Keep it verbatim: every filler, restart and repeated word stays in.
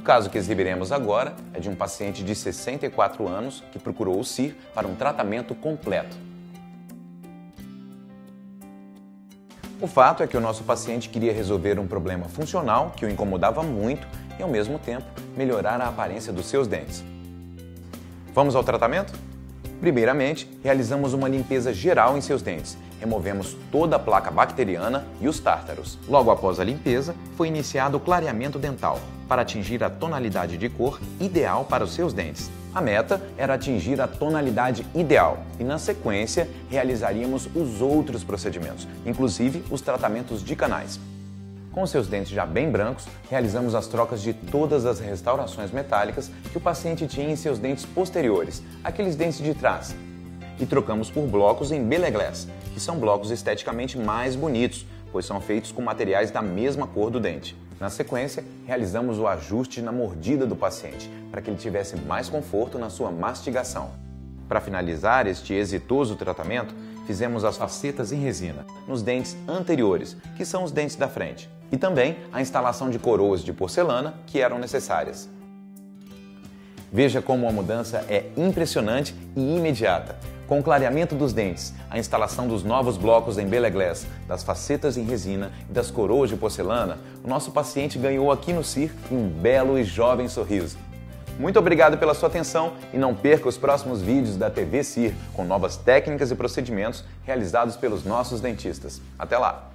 caso que exibiremos agora é de um paciente de sessenta e quatro anos que procurou o C I R para um tratamento completo. O fato é que o nosso paciente queria resolver um problema funcional que o incomodava muito e, ao mesmo tempo, melhorar a aparência dos seus dentes. Vamos ao tratamento? Primeiramente, realizamos uma limpeza geral em seus dentes. Removemos toda a placa bacteriana e os tártaros. Logo após a limpeza, foi iniciado o clareamento dental, para atingir a tonalidade de cor ideal para os seus dentes. A meta era atingir a tonalidade ideal e, na sequência, realizaríamos os outros procedimentos, inclusive os tratamentos de canais. Com seus dentes já bem brancos, realizamos as trocas de todas as restaurações metálicas que o paciente tinha em seus dentes posteriores, aqueles dentes de trás. E trocamos por blocos em Beleglass, que são blocos esteticamente mais bonitos, pois são feitos com materiais da mesma cor do dente. Na sequência, realizamos o ajuste na mordida do paciente, para que ele tivesse mais conforto na sua mastigação. Para finalizar este exitoso tratamento, fizemos as facetas em resina nos dentes anteriores, que são os dentes da frente, e também a instalação de coroas de porcelana que eram necessárias. Veja como a mudança é impressionante e imediata. Com o clareamento dos dentes, a instalação dos novos blocos em Beleglass, das facetas em resina e das coroas de porcelana, o nosso paciente ganhou aqui no C I R um belo e jovem sorriso. Muito obrigado pela sua atenção e não perca os próximos vídeos da T V C I R com novas técnicas e procedimentos realizados pelos nossos dentistas. Até lá!